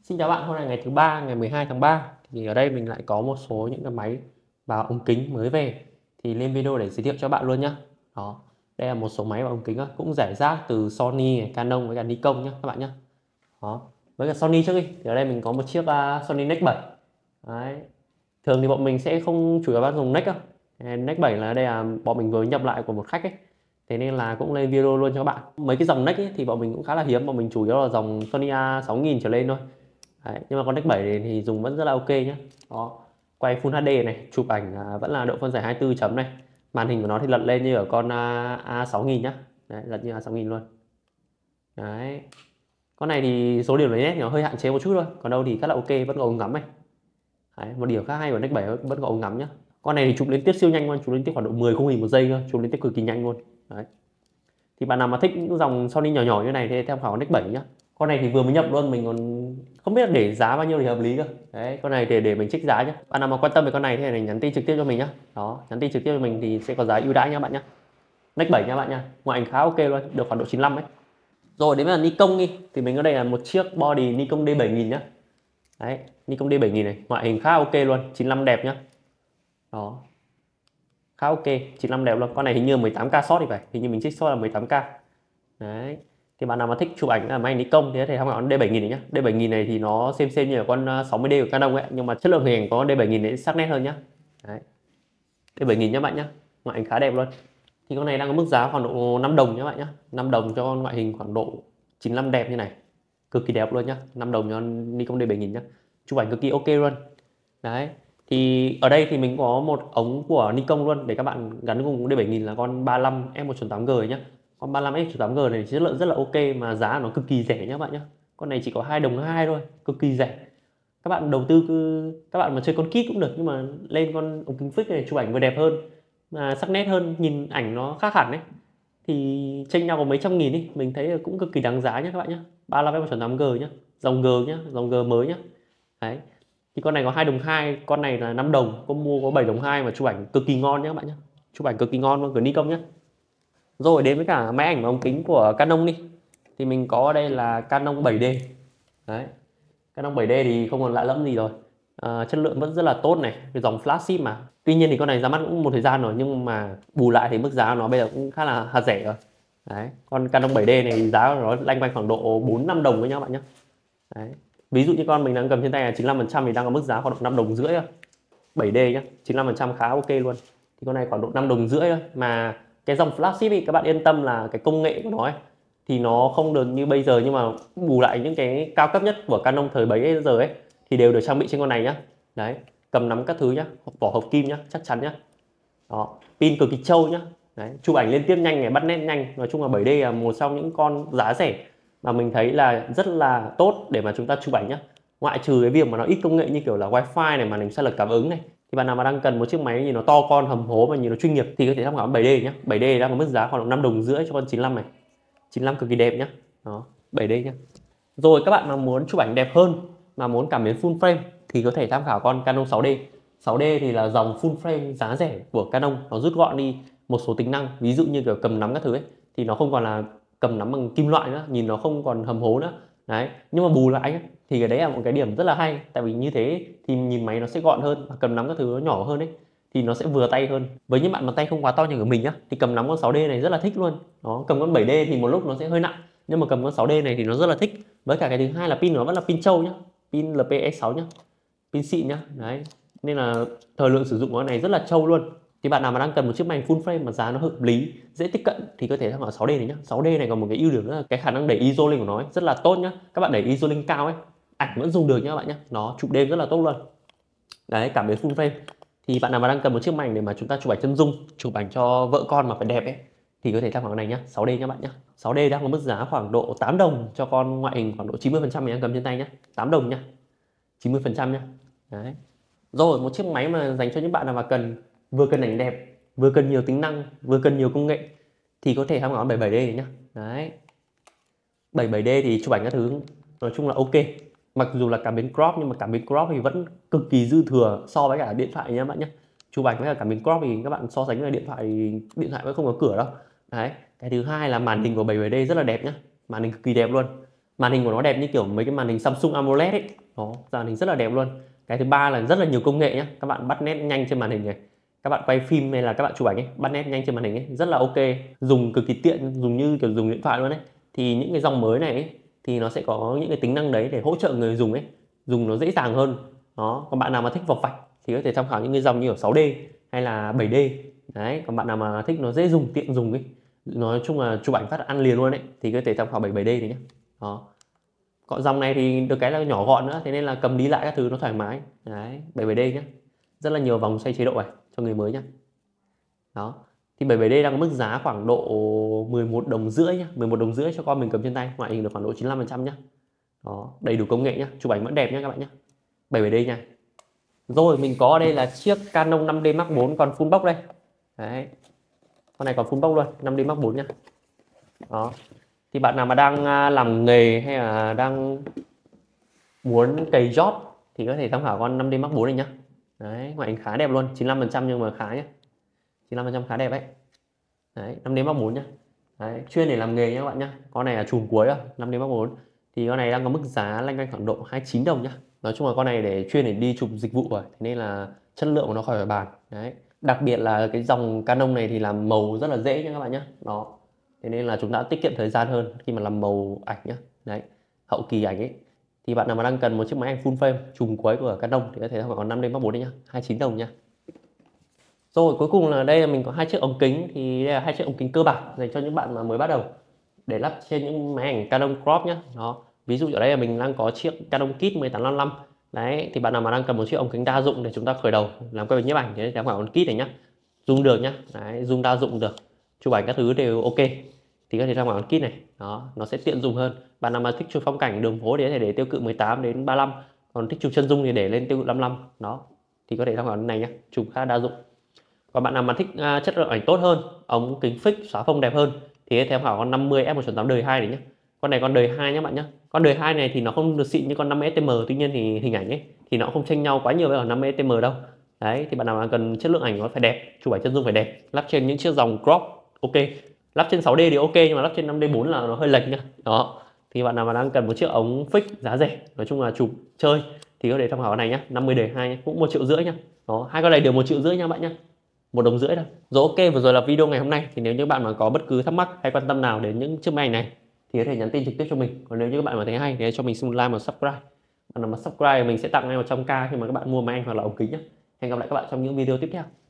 Xin chào bạn, hôm nay ngày thứ ba, ngày 12 tháng 3 thì ở đây mình lại có một số những cái máy và ống kính mới về thì lên video để giới thiệu cho bạn luôn nhá. Đó, đây là một số máy và ống kính cũng rải rác từ Sony, Canon với cả Nikon nhá các bạn nhá. Đó, với cả Sony trước đi thì ở đây mình có một chiếc Sony Nex 7. Đấy. Thường thì bọn mình sẽ không chủ yếu bán dùng Nex đâu. Nex 7 là đây là bọn mình vừa nhập lại của một khách ấy. Thế nên là cũng lên video luôn cho các bạn. Mấy cái dòng Nex ấy thì bọn mình cũng khá là hiếm, bọn mình chủ yếu là dòng Sony A6000 trở lên thôi. Đấy, nhưng mà con Nex 7 thì dùng vẫn rất là ok nhé. Đó, quay Full HD này, chụp ảnh vẫn là độ phân giải 24 chấm này. Màn hình của nó thì lật lên như ở con A6000 nhá. Đấy, lật như A6000 luôn. Đấy. Con này thì số điểm lấy nét nó hơi hạn chế một chút thôi, còn đâu thì rất là ok, vẫn có ống ngắm này. Đấy, một điểm khác hay của Nex 7 vẫn có ống ngắm nhá. Con này thì chụp liên tiếp siêu nhanh luôn, chụp liên tiếp khoảng độ 10 khung hình một giây thôi, chụp liên tiếp cực kỳ nhanh luôn. Đấy. Thì bạn nào mà thích những dòng Sony nhỏ nhỏ như này thì tham khảo Nex 7 nhá. Con này thì vừa mới nhập luôn, mình còn không biết để giá bao nhiêu thì hợp lý cơ. Đấy, con này để mình trích giá nhé. Bạn nào mà quan tâm về con này thì nhắn tin trực tiếp cho mình nhá. Đó, nhắn tin trực tiếp cho mình thì sẽ có giá ưu đãi nha bạn nhá. Nex 7 nha bạn nha. Ngoại hình khá ok luôn, được khoảng độ 95 ấy. Rồi đến là Nikon đi thì mình có đây là một chiếc body Nikon D7000 nhá. Đấy, Nikon D7000 này, ngoại hình khá ok luôn, 95 đẹp nhá. Đó. Khá ok, 95 đẹp luôn. Con này hình như 18k shot thì phải, hình như mình trích shot là 18k. Đấy. Thì bạn nào mà thích chụp ảnh là máy Nikon thì có thể tham khảo con D7000 này nhá. D7000 này thì nó xem như là con 60D của Canon ấy, nhưng mà chất lượng hình ảnh có con D7000 này sắc nét hơn nhá. Đấy. D7000 nhá bạn nhá. Ngoại hình khá đẹp luôn. Thì con này đang có mức giá khoảng độ 5 đồng nhá bạn nhá. 5 đồng cho con ngoại hình khoảng độ 95 đẹp như này. Cực kỳ đẹp luôn nhá. 5 đồng cho Nikon D7000 nhá. Chụp ảnh cực kỳ ok luôn. Đấy. Thì ở đây thì mình có một ống của Nikon luôn để các bạn gắn cùng D7000 là con 35 f1.8G nhá. Con 35 f1.8G này chất lượng rất là ok mà giá nó cực kỳ rẻ nhá bạn nhá. Con này chỉ có 2 đồng 2 thôi, cực kỳ rẻ. Các bạn đầu tư các bạn mà chơi con kit cũng được, nhưng mà lên con ống kính fix này chụp ảnh vừa đẹp hơn mà sắc nét hơn, nhìn ảnh nó khác hẳn đấy. Thì chênh nhau có mấy trăm nghìn đi, mình thấy cũng cực kỳ đáng giá nhá các bạn nhá. 35 f1.8G nhá, dòng G nhá, dòng G mới nhá. Đấy. Thì con này có 2 đồng 2, con này là 5 đồng, con mua có 7 đồng 2 mà chụp ảnh cực kỳ ngon nhá các bạn nhá. Chụp ảnh cực kỳ ngon luôn, của Nikon nhá. Rồi đến với cả máy ảnh và ống kính của Canon đi. Thì mình có ở đây là Canon 7D. Đấy. Canon 7D thì không còn lạ lẫm gì rồi. Chất lượng vẫn rất là tốt này, cái dòng flagship mà. Tuy nhiên thì con này ra mắt cũng một thời gian rồi, nhưng mà bù lại thì mức giá nó bây giờ cũng khá là hạt rẻ rồi. Đấy. Con Canon 7D này giá của nó lanh quanh khoảng độ 4-5 đồng với nhau bạn nhé. Đấy. Ví dụ như con mình đang cầm trên tay là 95% thì đang có mức giá khoảng độ 5 đồng rưỡi thôi. 7D nhá, 95% khá ok luôn. Thì con này khoảng độ 5 đồng rưỡi thôi. Mà cái dòng flagship thì các bạn yên tâm là cái công nghệ của nó ấy, thì nó không được như bây giờ, nhưng mà bù lại những cái cao cấp nhất của Canon thời bấy giờ ấy thì đều được trang bị trên con này nhá. Đấy, cầm nắm các thứ nhá, vỏ hộp kim nhá, chắc chắn nhá. Đó, pin cực kỳ trâu nhá. Đấy, chụp ảnh liên tiếp nhanh này, bắt nét nhanh. Nói chung là 7D là một trong những con giá rẻ mà mình thấy là rất là tốt để mà chúng ta chụp ảnh nhá. Ngoại trừ cái việc mà nó ít công nghệ như kiểu là wifi này, màn hình xạ lực cảm ứng này, thì bạn nào mà đang cần một chiếc máy nhìn nó to con hầm hố và nhìn nó chuyên nghiệp thì có thể tham khảo 7D nhá. 7D đang có mức giá khoảng độ 5 đồng rưỡi cho con 95 này. 95 cực kỳ đẹp nhá. Đó, 7D nhá. Rồi các bạn mà muốn chụp ảnh đẹp hơn mà muốn cảm biến full frame thì có thể tham khảo con Canon 6D. 6D thì là dòng full frame giá rẻ của Canon, nó rút gọn đi một số tính năng, ví dụ như kiểu cầm nắm các thứ ấy thì nó không còn là cầm nắm bằng kim loại nữa, nhìn nó không còn hầm hố nữa. Đấy, nhưng mà bù lại ấy, thì cái đấy là một cái điểm rất là hay, tại vì như thế thì nhìn máy nó sẽ gọn hơn và cầm nắm các thứ nó nhỏ hơn ấy thì nó sẽ vừa tay hơn. Với những bạn mà tay không quá to như của mình nhá thì cầm nắm con 6D này rất là thích luôn. Đó, cầm con 7D thì một lúc nó sẽ hơi nặng, nhưng mà cầm con 6D này thì nó rất là thích. Với cả cái thứ hai là pin nó vẫn là pin trâu nhá, pin LPE6 nhá, pin xịn nhá. Đấy, nên là thời lượng sử dụng của con này rất là trâu luôn. Thì bạn nào mà đang cần một chiếc máy full frame mà giá nó hợp lý, dễ tiếp cận thì có thể tham khảo 6D này nhá. 6D này còn một cái ưu điểm nữa là cái khả năng đẩy ISO lên của nó ấy, rất là tốt nhá. Các bạn đẩy ISO lên cao ấy, ảnh vẫn dùng được nhá các bạn nhá. Nó chụp đêm rất là tốt luôn. Đấy, cảm biến full frame. Thì bạn nào mà đang cần một chiếc máy để mà chúng ta chụp ảnh chân dung, chụp ảnh cho vợ con mà phải đẹp ấy thì có thể tham khảo cái này nhá, 6D nhá bạn nhá. 6D đang có mức giá khoảng độ 8 đồng cho con ngoại hình khoảng độ 90% mình đang cầm trên tay nhá. 8 đồng nhá. 90% nhá. Đấy. Rồi một chiếc máy mà dành cho những bạn nào mà vừa cần ảnh đẹp, vừa cần nhiều tính năng, vừa cần nhiều công nghệ thì có thể tham khảo 77D này nhá. Đấy. 77D thì chụp ảnh các thứ nói chung là ok. Mặc dù là cảm biến crop nhưng mà cảm biến crop thì vẫn cực kỳ dư thừa so với cả điện thoại nhá bạn nhé. Chụp ảnh với cả cảm biến crop thì các bạn so sánh với điện thoại vẫn không có cửa đâu. Đấy. Cái thứ hai là màn hình của 77D rất là đẹp nhá. Màn hình cực kỳ đẹp luôn. Màn hình của nó đẹp như kiểu mấy cái màn hình Samsung AMOLED ấy. Đó, màn hình rất là đẹp luôn. Cái thứ ba là rất là nhiều công nghệ nhé. Các bạn bắt nét nhanh trên màn hình này. Các bạn quay phim hay là các bạn chụp ảnh ấy, bắt nét nhanh trên màn hình ấy, rất là ok. Dùng cực kỳ tiện, dùng như kiểu dùng điện thoại luôn ấy. Thì những cái dòng mới này ấy, thì nó sẽ có những cái tính năng đấy để hỗ trợ người dùng ấy, dùng nó dễ dàng hơn. Đó, còn bạn nào mà thích vọc vạch thì có thể tham khảo những cái dòng như ở 6D hay là 7D. Đấy, còn bạn nào mà thích nó dễ dùng, tiện dùng ấy, nói chung là chụp ảnh phát ăn liền luôn ấy, thì có thể tham khảo 77D đấy nhé. Đó, còn dòng này thì được cái là nhỏ gọn nữa, thế nên là cầm đi lại các thứ nó thoải mái. Đấy, 77D nhé, rất là nhiều vòng xoay chế độ này cho người mới nhé. Đó, thì 77D đang có mức giá khoảng độ 11 đồng rưỡi nhá, 11 đồng rưỡi cho con mình cầm trên tay, ngoại hình được khoảng độ 95% nhá. Đó, đầy đủ công nghệ nhá, chụp ảnh vẫn đẹp nhá các bạn nhé. 77D nha. Rồi mình có ở đây là chiếc Canon 5D Mark IV còn full box đây. Đấy, con này còn full box luôn, 5D Mark IV nhá. Đó, thì bạn nào mà đang làm nghề hay là đang muốn cày job thì có thể tham khảo con 5D Mark IV này nhá. Đấy, ngoại hình khá đẹp luôn, 95% nhưng mà khá nhá, 95% khá đẹp đấy. Đấy, 5D Mark IV nhá. Đấy, chuyên để làm nghề nhá các bạn nhá. Con này là chùm cuối rồi, 5D Mark IV. Thì con này đang có mức giá lanh quanh khoảng độ 29 đồng nhá. Nói chung là con này để chuyên để đi chụp dịch vụ rồi, thế nên là chất lượng của nó khỏi phải bàn. Đấy, đặc biệt là cái dòng Canon này thì làm màu rất là dễ nha các bạn nhé. Đó, thế nên là chúng ta tiết kiệm thời gian hơn khi mà làm màu ảnh nhá. Đấy, hậu kỳ ảnh ấy, thì bạn nào mà đang cần một chiếc máy ảnh full frame chùm cuối của Canon thì có thể tham khảo con 5D Mark IV đấy nhá, 29 đồng nhá. Rồi cuối cùng là đây là mình có hai chiếc ống kính, thì đây là hai chiếc ống kính cơ bản dành cho những bạn mà mới bắt đầu để lắp trên những máy ảnh Canon crop nhé. Đó, ví dụ ở đây là mình đang có chiếc Canon Kit 1855. Đấy, thì bạn nào mà đang cần một chiếc ống kính đa dụng để chúng ta khởi đầu làm quen với nhiếp ảnh thì tham khảo con Kit này nhá, zoom được nhá. Đấy, zoom đa dụng được, chụp ảnh các thứ đều ok thì có thể tham khảo con Kit này. Đó, nó sẽ tiện dùng hơn. Bạn nào mà thích chụp phong cảnh đường phố thì có thể để tiêu cự 18 đến 35, còn thích chụp chân dung thì để lên tiêu cự 55. Đó, thì có thể tham khảo con này nhé, chụp khá đa dụng. Còn bạn nào mà thích chất lượng ảnh tốt hơn, ống kính fix xóa phông đẹp hơn thì tham khảo con 50 f1.8 đời 2 đấy nhé. Con này con đời 2 nhé bạn nhé. Con đời 2 này thì nó không được xịn như con 50 STM, tuy nhiên thì hình ảnh ấy thì nó không chênh nhau quá nhiều với con 50 STM đâu. Đấy, thì bạn nào mà cần chất lượng ảnh nó phải đẹp, chụp ảnh chân dung phải đẹp, lắp trên những chiếc dòng crop ok. Lắp trên 6D thì ok, nhưng mà lắp trên 5D4 là nó hơi lệch nha. Đó, thì bạn nào mà đang cần một chiếc ống fix giá rẻ, nói chung là chụp chơi thì có thể tham khảo con này nhé, 50 đời 2 nhé, cũng 1,5 triệu nhá. Đó, hai con này đều 1,5 triệu nha bạn nhé, 1,5 đồng thôi. Rồi ok, vừa rồi là video ngày hôm nay. Thì nếu như bạn mà có bất cứ thắc mắc hay quan tâm nào đến những chiếc máy ảnh này thì có thể nhắn tin trực tiếp cho mình. Còn nếu như các bạn mà thấy hay thì cho mình xin một like và subscribe. Bạn nào mà subscribe mình sẽ tặng ngay 100k khi mà các bạn mua máy ảnh hoặc là ống kính nhé. Hẹn gặp lại các bạn trong những video tiếp theo.